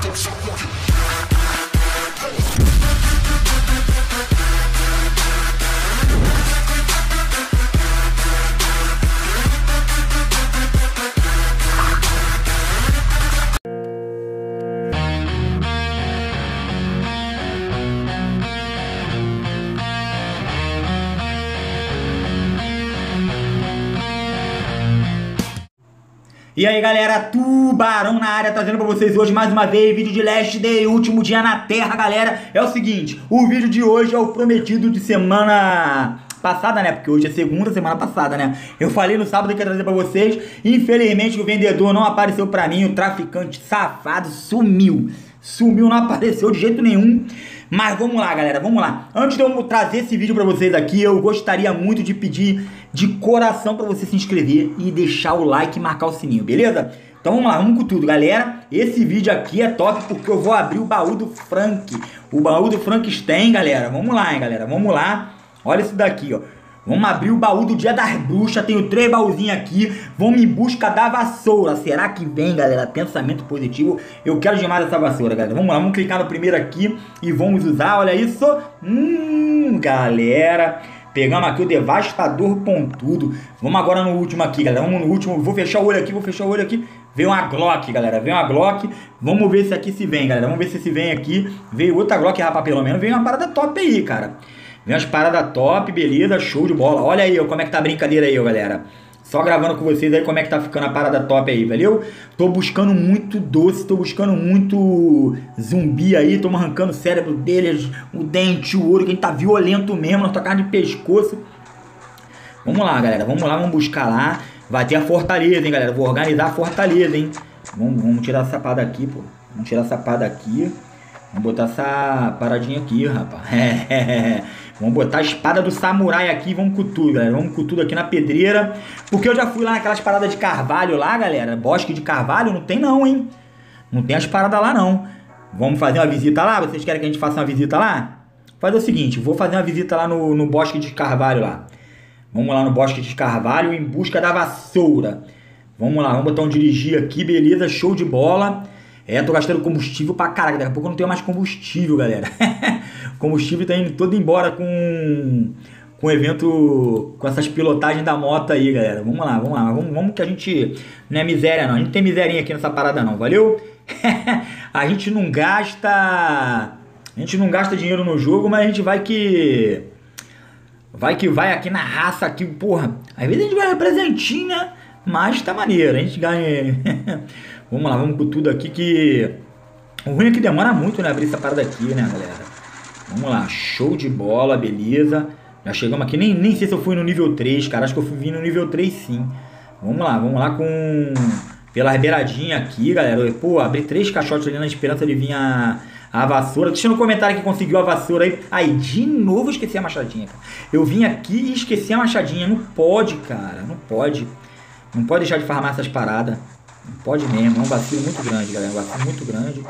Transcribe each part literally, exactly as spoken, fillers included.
E aí galera, Tubarão na área, trazendo pra vocês hoje mais uma vez vídeo de Last Day, último dia na Terra, galera. É o seguinte, o vídeo de hoje é o prometido de semana passada, né? Porque hoje é segunda, semana passada, né? Eu falei no sábado que ia trazer pra vocês. Infelizmente o vendedor não apareceu pra mim, o traficante safado sumiu. Sumiu, não apareceu de jeito nenhum. Mas vamos lá, galera, vamos lá. Antes de eu trazer esse vídeo pra vocês aqui, eu gostaria muito de pedir de coração pra você se inscrever e deixar o like e marcar o sininho, beleza? Então vamos lá, vamos com tudo, galera. Esse vídeo aqui é top porque eu vou abrir o baú do Frank. O baú do Frankenstein, galera. Vamos lá, hein, galera, vamos lá. Olha isso daqui, ó. Vamos abrir o baú do Dia das Bruxas. Tenho três baúzinhos aqui. Vamos em busca da vassoura. Será que vem, galera? Pensamento positivo. Eu quero demais essa vassoura, galera. Vamos lá, vamos clicar no primeiro aqui e vamos usar. Olha isso. Hum, galera. Pegamos aqui o Devastador Pontudo. Vamos agora no último aqui, galera. Vamos no último. Vou fechar o olho aqui, vou fechar o olho aqui. Veio uma Glock, galera. Veio uma Glock. Vamos ver se aqui se vem, galera. Vamos ver se se vem aqui. Veio outra Glock, rapaz, pelo menos. Veio uma parada top aí, cara. Vem umas paradas top, beleza, show de bola. Olha aí, ó, como é que tá a brincadeira aí, ó, galera. Só gravando com vocês aí como é que tá ficando a parada top aí, valeu? Tô buscando muito doce, tô buscando muito zumbi aí. Tô arrancando o cérebro deles, o dente, o olho, que a gente tá violento mesmo, nós tocamos de pescoço. Vamos lá, galera, vamos lá, vamos buscar lá. Vai ter a fortaleza, hein, galera. Vou organizar a fortaleza, hein. Vamos, vamos tirar essa parada aqui, pô. Vamos tirar essa parada aqui. Vamos botar essa paradinha aqui, rapaz. Vamos botar a espada do samurai aqui. Vamos com tudo, galera. Vamos com tudo aqui na pedreira. Porque eu já fui lá naquelas paradas de carvalho lá, galera. Bosque de carvalho. Não tem não, hein. Não tem as paradas lá, não. Vamos fazer uma visita lá? Vocês querem que a gente faça uma visita lá? Fazer o seguinte. Vou fazer uma visita lá no, no bosque de carvalho lá. Vamos lá no bosque de carvalho em busca da vassoura. Vamos lá. Vamos botar um dirigir aqui. Beleza. Show de bola. É, tô gastando combustível pra caraca. Daqui a pouco eu não tenho mais combustível, galera. Combustível tá indo todo embora com com o evento, com essas pilotagens da moto aí, galera. Vamos lá, vamos lá. Vamos, vamos que a gente não é miséria, não. A gente não tem miserinha aqui nessa parada, não. Valeu? A gente não gasta... A gente não gasta dinheiro no jogo, mas a gente vai que... Vai que vai aqui na raça, aqui, porra. Às vezes a gente ganha presentinho, né? Mas tá maneiro. A gente ganha... Vamos lá, vamos com tudo aqui que... O ruim é que demora muito, né, abrir essa parada aqui, né, galera? Vamos lá, show de bola, beleza. Já chegamos aqui, nem, nem sei se eu fui no nível três, cara. Acho que eu fui vir no nível três sim. Vamos lá, vamos lá com... Pela beiradinha aqui, galera. Pô, abri três caixotes ali na esperança de vir a, a vassoura. Deixa no comentário que conseguiu a vassoura aí. Aí, de novo esqueci a machadinha, cara. Eu vim aqui e esqueci a machadinha. Não pode, cara, não pode. Não pode deixar de farmar essas paradas. Não pode mesmo, é um vacilo muito grande, galera. Um vacilo muito grande.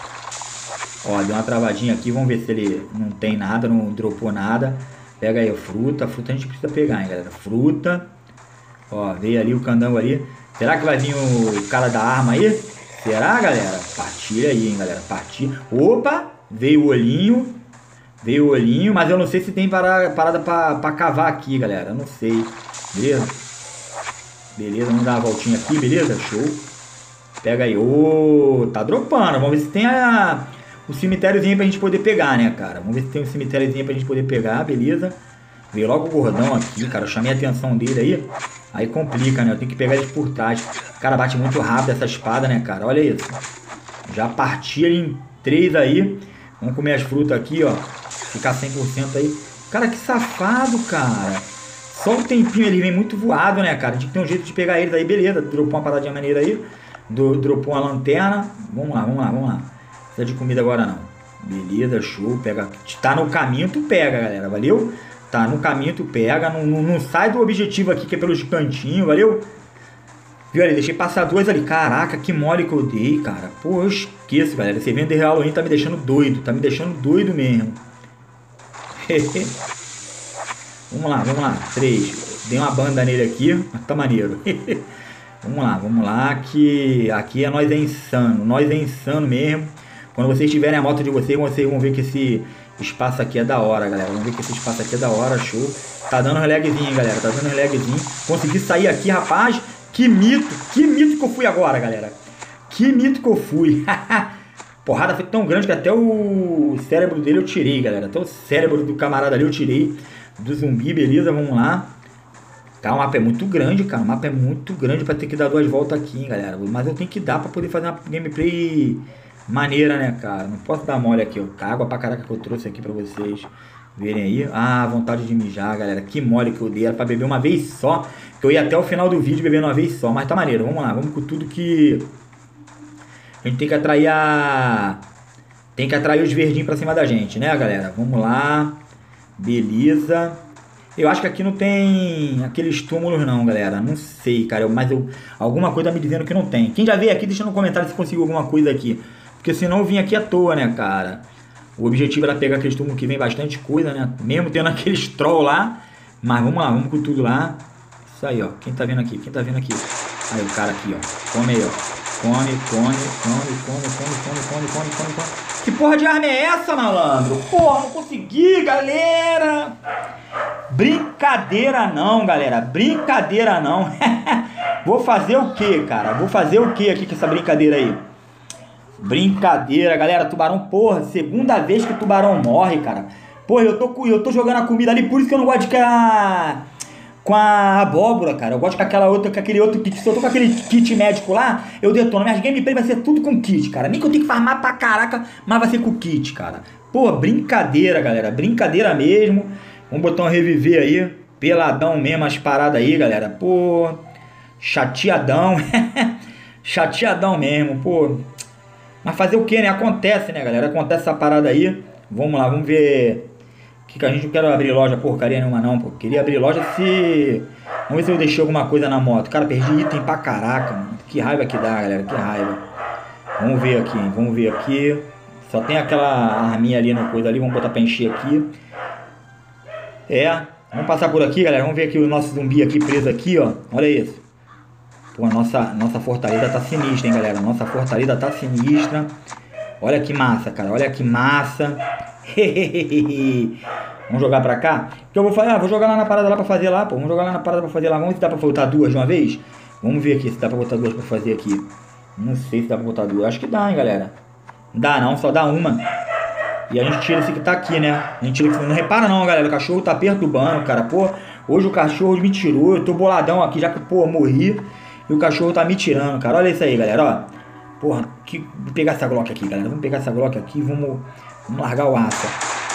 Ó, deu uma travadinha aqui. Vamos ver se ele não tem nada, não dropou nada. Pega aí a fruta. A fruta a gente precisa pegar, hein, galera. Fruta. Ó, veio ali o candango ali. Será que vai vir o cara da arma aí? Será, galera? Partilha aí, hein, galera. Partilha. Opa! Veio o olhinho. Veio o olhinho. Mas eu não sei se tem parada, parada pra, pra cavar aqui, galera. Eu não sei. Beleza? Beleza, vamos dar uma voltinha aqui, beleza? Show. Pega aí. Ô, oh, tá dropando. Vamos ver se tem a, o cemitériozinho pra gente poder pegar, né, cara? Vamos ver se tem um cemitériozinho pra gente poder pegar, beleza? Veio logo o gordão aqui, cara. Eu chamei a atenção dele aí. Aí complica, né? Eu tenho que pegar ele por trás. O cara bate muito rápido essa espada, né, cara? Olha isso. Já parti ele em três aí. Vamos comer as frutas aqui, ó. Ficar cem por cento aí. Cara, que safado, cara. Só um tempinho ele vem muito voado, né, cara? A gente tem um jeito de pegar eles aí, beleza. Dropou uma paradinha maneira aí. Do, dropou uma lanterna. Vamos lá, vamos lá, vamos lá. Não precisa de comida agora não. Beleza, show. Pega. Tá no caminho, tu pega, galera. Valeu? Tá no caminho, tu pega. Não, não, não sai do objetivo aqui, que é pelos cantinhos, valeu? Viu ali? Deixei passar dois ali. Caraca, que mole que eu dei, cara. Pô, eu esqueço, galera. Esse evento de Halloween tá me deixando doido. Tá me deixando doido mesmo. Vamos lá, vamos lá. Três. Dei uma banda nele aqui, mas tá maneiro. Vamos lá, vamos lá. Que aqui é nós é insano. Nós é insano mesmo. Quando vocês tiverem a moto de vocês, vocês vão ver que esse espaço aqui é da hora, galera. Vão ver que esse espaço aqui é da hora, show. Tá dando um lagzinho, galera. Tá dando um lagzinho. Consegui sair aqui, rapaz. Que mito. Que mito que eu fui agora, galera. Que mito que eu fui. Porrada foi tão grande que até o cérebro dele eu tirei, galera. Até o cérebro do camarada ali eu tirei. Do zumbi, beleza? Vamos lá. Cara, o mapa é muito grande, cara. O mapa é muito grande pra ter que dar duas voltas aqui, hein, galera. Mas eu tenho que dar pra poder fazer uma gameplay maneira, né, cara? Não posso dar mole aqui, ó. Tá água pra caraca que eu trouxe aqui pra vocês verem aí. Ah, vontade de mijar, galera. Que mole que eu dei. Era pra beber uma vez só. Que eu ia até o final do vídeo bebendo uma vez só. Mas tá maneiro. Vamos lá. Vamos com tudo que... A gente tem que atrair a... Tem que atrair os verdinhos pra cima da gente, né, galera? Vamos lá. Beleza. Eu acho que aqui não tem aqueles túmulos não, galera. Não sei, cara. Eu, mas eu, alguma coisa me dizendo que não tem. Quem já veio aqui, deixa no comentário se conseguiu alguma coisa aqui. Porque senão eu vim aqui à toa, né, cara? O objetivo era pegar aqueles túmulos que vem bastante coisa, né? Mesmo tendo aqueles troll lá. Mas vamos lá, vamos com tudo lá. Isso aí, ó. Quem tá vendo aqui? Quem tá vendo aqui? Aí o cara aqui, ó. Come aí, ó. Come, come, come, come, come, come, come, come, come, come. Que porra de arma é essa, malandro? Porra, não consegui, galera. Brincadeira não, galera. Brincadeira não. Vou fazer o que, cara? Vou fazer o que aqui com essa brincadeira aí? Brincadeira, galera. Tubarão, porra. Segunda vez que o tubarão morre, cara. Porra, eu tô, eu tô jogando a comida ali. Por isso que eu não gosto de ficar com a abóbora, cara. Eu gosto com aquela outra, com aquele outro kit. Se eu tô com aquele kit médico lá, eu detono. Minhas gameplay vai ser tudo com kit, cara. Nem que eu tenho que farmar pra caraca, mas vai ser com kit, cara. Pô, brincadeira, galera. Brincadeira mesmo. Vamos botar um reviver aí. Peladão mesmo as paradas aí, galera. Pô, chateadão. Chateadão mesmo, pô. Mas fazer o que, né? Acontece, né, galera? Acontece essa parada aí. Vamos lá, vamos ver... Que, que a gente não quer abrir loja porcaria nenhuma não, pô. Queria abrir loja se... Vamos ver se eu deixei alguma coisa na moto. Cara, perdi item pra caraca, mano. Que raiva que dá, galera. Que raiva. Vamos ver aqui, hein? Vamos ver aqui. Só tem aquela arminha ali na coisa ali. Vamos botar pra encher aqui. É. Vamos passar por aqui, galera. Vamos ver aqui o nosso zumbi aqui preso aqui, ó. Olha isso. Pô, a nossa, nossa fortaleza tá sinistra, hein, galera. Nossa fortaleza tá sinistra. Olha que massa, cara. Olha que massa. Vamos jogar pra cá? Que eu vou fazer, ah, vou jogar lá na parada lá pra fazer lá, pô. Vamos jogar lá na parada pra fazer lá. Vamos ver se dá pra botar duas de uma vez. Vamos ver aqui se dá pra botar duas pra fazer aqui. Não sei se dá pra botar duas. Acho que dá, hein, galera. Dá não, só dá uma. E a gente tira esse que tá aqui, né? A gente tira esse... Não repara não, galera. O cachorro tá perturbando, cara. Pô, hoje o cachorro me tirou. Eu tô boladão aqui, já que, pô, morri. E o cachorro tá me tirando, cara. Olha isso aí, galera, ó. Porra, que... vou pegar essa Glock aqui, galera. Vamos pegar essa Glock aqui e vamos... Vamos largar o aço.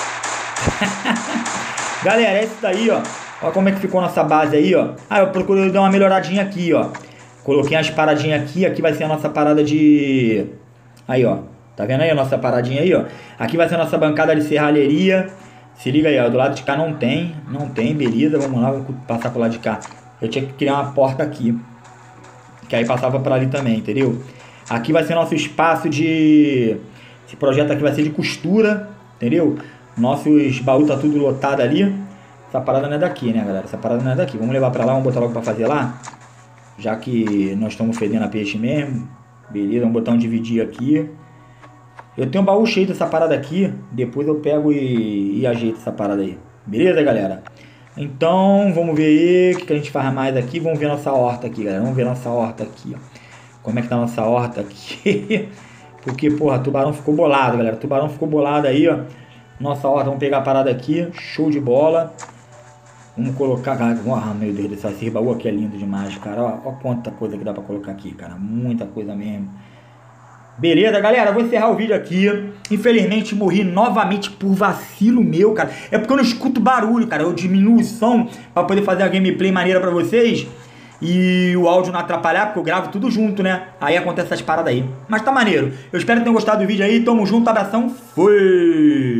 Galera, é isso daí, ó. Olha como é que ficou nossa base aí, ó. Ah, eu procurei dar uma melhoradinha aqui, ó. Coloquei umas paradinhas aqui. Aqui vai ser a nossa parada de... Aí, ó. Tá vendo aí a nossa paradinha aí, ó? Aqui vai ser a nossa bancada de serralheria. Se liga aí, ó. Do lado de cá não tem. Não tem, beleza. Vamos lá, vamos passar pro lado de cá. Eu tinha que criar uma porta aqui. Que aí passava pra ali também, entendeu? Aqui vai ser nosso espaço de... Esse projeto aqui vai ser de costura, entendeu? Nossos baús tá tudo lotado ali. Essa parada não é daqui, né, galera? Essa parada não é daqui. Vamos levar pra lá, vamos botar logo pra fazer lá. Já que nós estamos fedendo a peixe mesmo. Beleza, vamos botar um dividir aqui. Eu tenho um baú cheio dessa parada aqui. Depois eu pego e, e ajeito essa parada aí. Beleza, galera? Então, vamos ver aí o que, que a gente faz mais aqui. Vamos ver nossa horta aqui, galera. Vamos ver nossa horta aqui, ó. Como é que tá a nossa horta aqui. Porque, porra, tubarão ficou bolado, galera. Tubarão ficou bolado aí, ó. Nossa horta, vamos pegar a parada aqui. Show de bola. Vamos colocar... Ah, meu Deus do céu, esse baú aqui é lindo demais, cara. Ó, ó quanta coisa que dá pra colocar aqui, cara. Muita coisa mesmo. Beleza, galera, vou encerrar o vídeo aqui. Infelizmente morri novamente por vacilo meu, cara. É porque eu não escuto barulho, cara. Eu diminuo o som pra poder fazer a gameplay maneira pra vocês. E o áudio não atrapalhar, porque eu gravo tudo junto, né? Aí acontece essas paradas aí. Mas tá maneiro. Eu espero que tenham gostado do vídeo aí. Tamo junto, abração. Fui!